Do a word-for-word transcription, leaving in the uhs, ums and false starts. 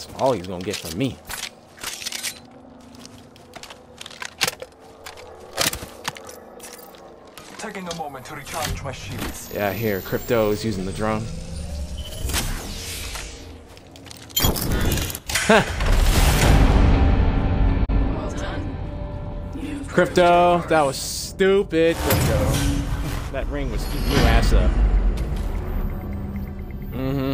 That's all he's gonna get from me. Taking a moment to recharge my shields. Yeah, here, Crypto is using the drone. Well done. You've Crypto, that was stupid. Crypto. That ring was keeping your ass up. Mm-hmm.